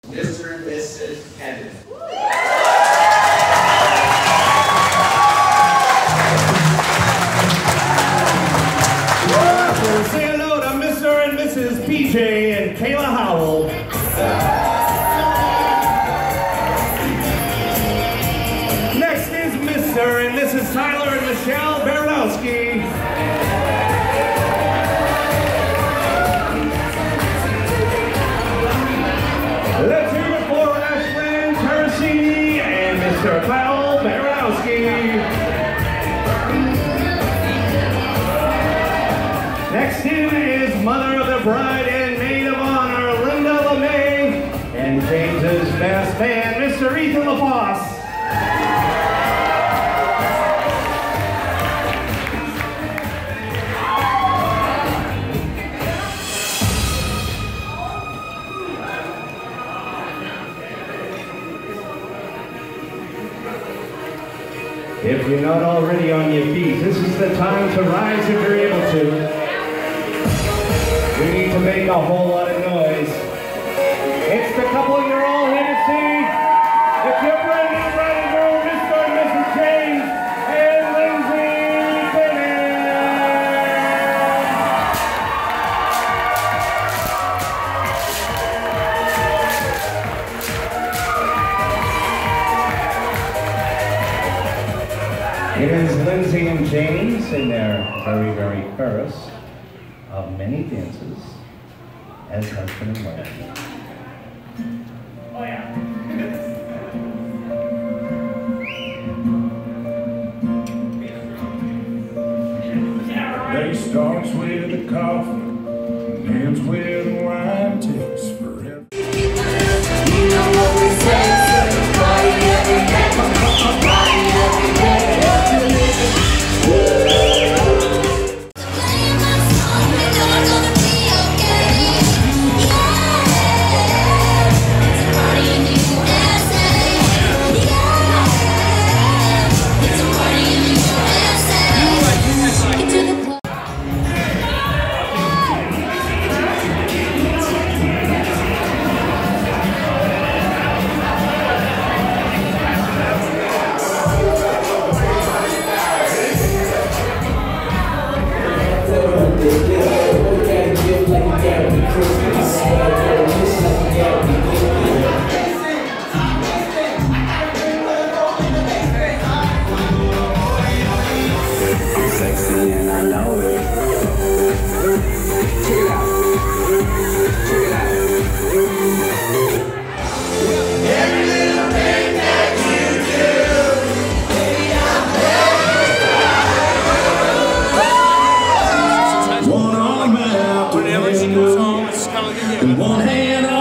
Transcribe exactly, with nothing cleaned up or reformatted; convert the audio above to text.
Mister and Missus Kennedy. Say hello to Mister and Missus P J and Kayla Howell. Next is Mister and Missus Tyler and Michelle Baranowski. Let's hear it for Ashlyn Tersini and Mister Kyle Baranowski. Next in is mother of the bride and maid of honor, Linda LeMay, and James's best man, Mister Ethan LaFosse. If you're not already on your feet, this is the time to rise if you're able to. We need to make a whole lot of noise. It's the couple you're all here to see. It's your brand new bride and groom, Mister and Missus James and Lindsey James. It is Lindsey and James in their very, very first of many dances as husband and wife. Oh yeah. Day starts with a coffee, ends with a wine, takes forever. You know what we say, party every day, party every day. One hand